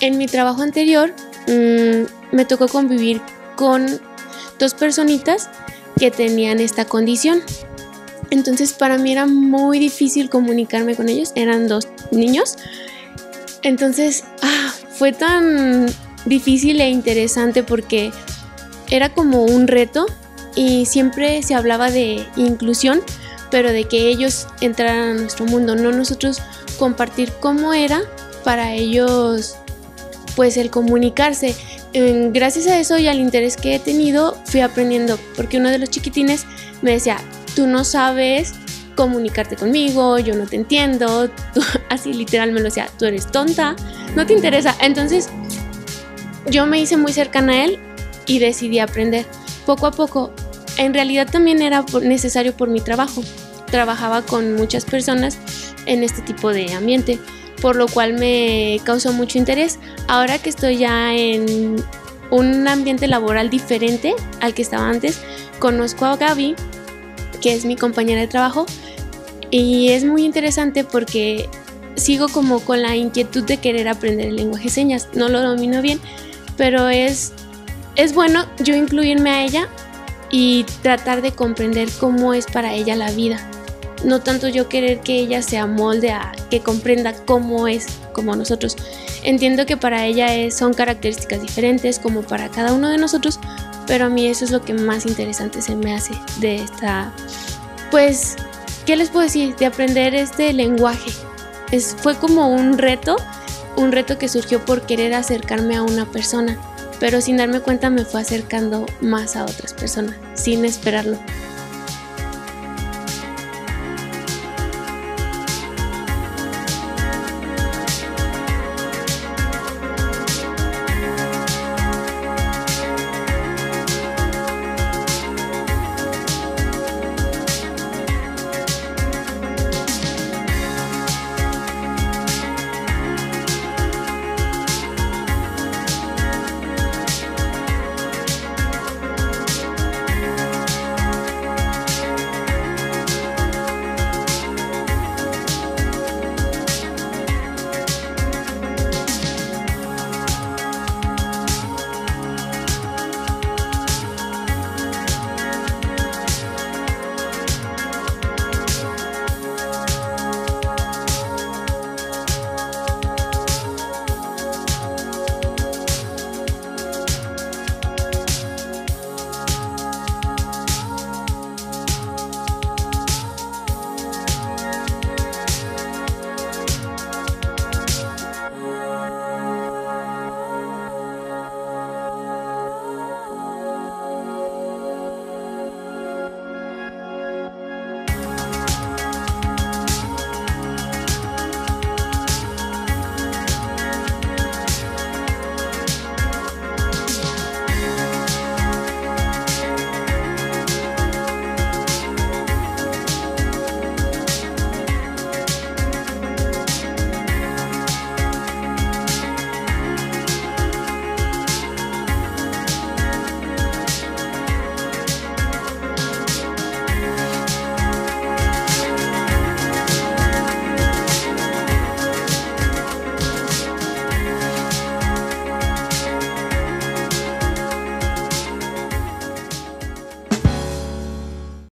En mi trabajo anterior me tocó convivir con 2 personitas que tenían esta condición. Entonces para mí era muy difícil comunicarme con ellos, eran 2 niños. Entonces fue tan difícil e interesante porque era como un reto y siempre se hablaba de inclusión, pero de que ellos entraran a nuestro mundo, no nosotros compartir cómo era para ellos pues el comunicarse. Gracias a eso y al interés que he tenido fui aprendiendo, porque uno de los chiquitines me decía, tú no sabes comunicarte conmigo, yo no te entiendo, tú, así literal me lo decía, tú eres tonta, no te interesa. Entonces yo me hice muy cercana a él y decidí aprender poco a poco. En realidad también era necesario por mi trabajo. Trabajaba con muchas personas en este tipo de ambiente, por lo cual me causó mucho interés. Ahora que estoy ya en un ambiente laboral diferente al que estaba antes, conozco a Gaby, que es mi compañera de trabajo, y es muy interesante porque sigo como con la inquietud de querer aprender el lenguaje de señas. No lo domino bien, pero es bueno yo incluirme a ella y tratar de comprender cómo es para ella la vida. No tanto yo querer que ella se amolde a que comprenda cómo es como nosotros. Entiendo que para ella son características diferentes como para cada uno de nosotros, pero a mí eso es lo que más interesante se me hace de esta, pues, ¿qué les puedo decir? De aprender este lenguaje. Fue como un reto que surgió por querer acercarme a una persona, pero sin darme cuenta me fue acercando más a otras personas, sin esperarlo.